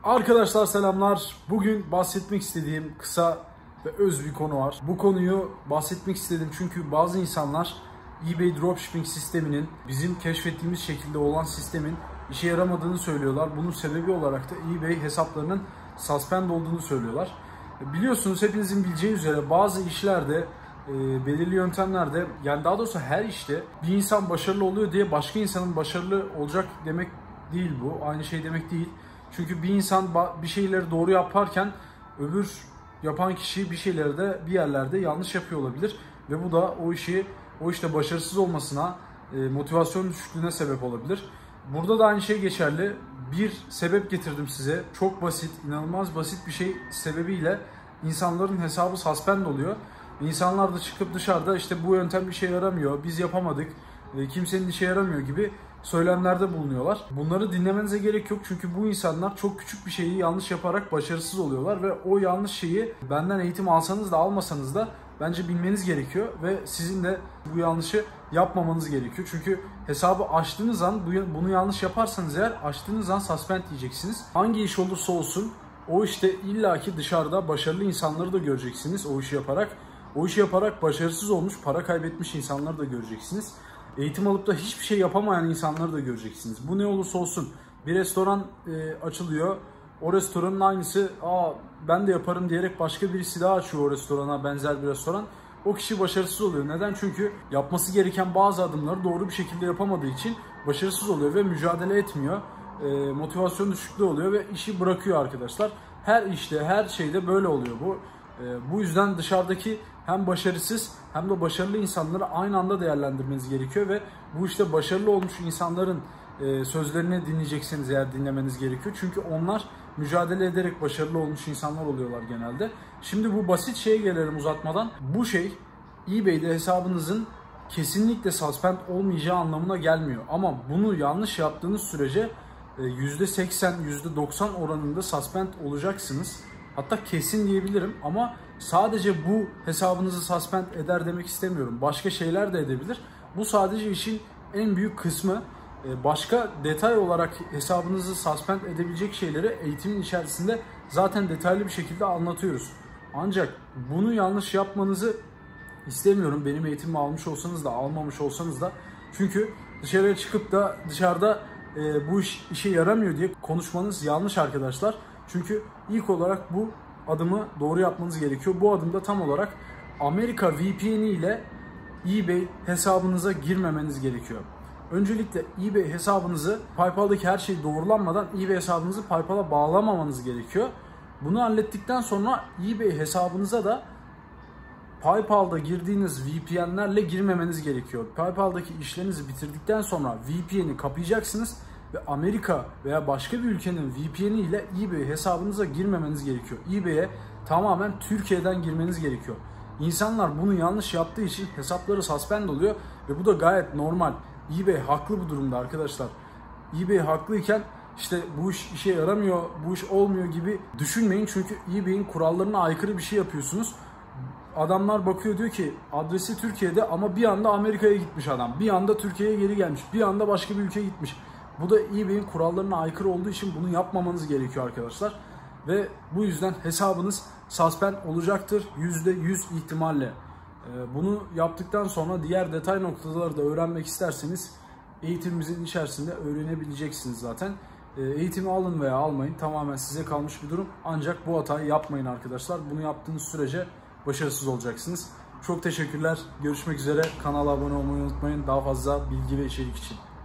Arkadaşlar selamlar. Bugün bahsetmek istediğim kısa ve öz bir konu var. Bu konuyu bahsetmek istedim çünkü bazı insanlar eBay Dropshipping sisteminin, bizim keşfettiğimiz şekilde olan sistemin işe yaramadığını söylüyorlar. Bunun sebebi olarak da eBay hesaplarının suspend olduğunu söylüyorlar. Biliyorsunuz, hepinizin bileceği üzere bazı işlerde, belirli yöntemlerde, yani daha doğrusu her işte bir insan başarılı oluyor diye başka insanın başarılı olacak demek değil bu. Aynı şey demek değil. Çünkü bir insan bir şeyleri doğru yaparken öbür yapan kişi bir şeyleri de bir yerlerde yanlış yapıyor olabilir. Ve bu da o işte başarısız olmasına, motivasyon düşüklüğüne sebep olabilir. Burada da aynı şey geçerli. Bir sebep getirdim size. Çok basit, inanılmaz basit bir şey sebebiyle insanların hesabı suspend oluyor. İnsanlar da çıkıp dışarıda işte bu yöntem işe yaramıyor, biz yapamadık, kimsenin işe yaramıyor gibi söylemlerde bulunuyorlar. Bunları dinlemenize gerek yok çünkü bu insanlar çok küçük bir şeyi yanlış yaparak başarısız oluyorlar ve o yanlış şeyi benden eğitim alsanız da almasanız da bence bilmeniz gerekiyor ve sizin de bu yanlışı yapmamanız gerekiyor. Çünkü hesabı açtığınız an, bunu yanlış yaparsanız eğer, açtığınız an suspend diyeceksiniz. Hangi iş olursa olsun o işte illaki dışarıda başarılı insanları da göreceksiniz o işi yaparak. O işi yaparak başarısız olmuş, para kaybetmiş insanları da göreceksiniz. Eğitim alıp da hiçbir şey yapamayan insanları da göreceksiniz. Bu ne olursa olsun, bir restoran açılıyor. O restoranın aynısı, ben de yaparım diyerek başka birisi daha açıyor o restorana, benzer bir restoran. O kişi başarısız oluyor. Neden? Çünkü yapması gereken bazı adımları doğru bir şekilde yapamadığı için başarısız oluyor ve mücadele etmiyor. Motivasyon düşüklüğü oluyor ve işi bırakıyor arkadaşlar. Her işte, her şeyde böyle oluyor bu. Bu yüzden dışarıdaki hem başarısız hem de başarılı insanları aynı anda değerlendirmeniz gerekiyor ve bu işte başarılı olmuş insanların sözlerini dinleyeceksiniz eğer dinlemeniz gerekiyor. Çünkü onlar mücadele ederek başarılı olmuş insanlar oluyorlar genelde. Şimdi bu basit şeye gelelim uzatmadan. Bu şey eBay'de hesabınızın kesinlikle suspend olmayacağı anlamına gelmiyor. Ama bunu yanlış yaptığınız sürece %80, %90 oranında suspend olacaksınız. Hatta kesin diyebilirim ama sadece bu hesabınızı suspend eder demek istemiyorum. Başka şeyler de edebilir. Bu sadece işin en büyük kısmı. Başka detay olarak hesabınızı suspend edebilecek şeyleri eğitimin içerisinde zaten detaylı bir şekilde anlatıyoruz. Ancak bunu yanlış yapmanızı istemiyorum. Benim eğitimimi almış olsanız da almamış olsanız da. Çünkü dışarıya çıkıp da dışarıda bu iş işe yaramıyor diye konuşmanız yanlış arkadaşlar. Çünkü ilk olarak bu adımı doğru yapmanız gerekiyor. Bu adımda tam olarak Amerika VPN'i ile eBay hesabınıza girmemeniz gerekiyor. Öncelikle eBay hesabınızı, PayPal'daki her şey doğrulanmadan eBay hesabınızı PayPal'a bağlamamanız gerekiyor. Bunu hallettikten sonra eBay hesabınıza da PayPal'da girdiğiniz VPN'lerle girmemeniz gerekiyor. PayPal'daki işlerinizi bitirdikten sonra VPN'i kapayacaksınız ve Amerika veya başka bir ülkenin VPN'i ile eBay hesabınıza girmemeniz gerekiyor. eBay'e tamamen Türkiye'den girmeniz gerekiyor. İnsanlar bunu yanlış yaptığı için hesapları suspend oluyor ve bu da gayet normal. eBay haklı bu durumda arkadaşlar. eBay haklıyken işte bu iş işe yaramıyor, bu iş olmuyor gibi düşünmeyin. Çünkü eBay'in kurallarına aykırı bir şey yapıyorsunuz. Adamlar bakıyor, diyor ki adresi Türkiye'de ama bir anda Amerika'ya gitmiş adam. Bir anda Türkiye'ye geri gelmiş. Bir anda başka bir ülkeye gitmiş. Bu da eBay'in kurallarına aykırı olduğu için bunu yapmamanız gerekiyor arkadaşlar. Ve bu yüzden hesabınız suspend olacaktır %100 ihtimalle. Bunu yaptıktan sonra diğer detay noktaları da öğrenmek isterseniz eğitimimizin içerisinde öğrenebileceksiniz zaten. Eğitimi alın veya almayın, tamamen size kalmış bir durum. Ancak bu hatayı yapmayın arkadaşlar. Bunu yaptığınız sürece başarısız olacaksınız. Çok teşekkürler. Görüşmek üzere. Kanala abone olmayı unutmayın. Daha fazla bilgi ve içerik için.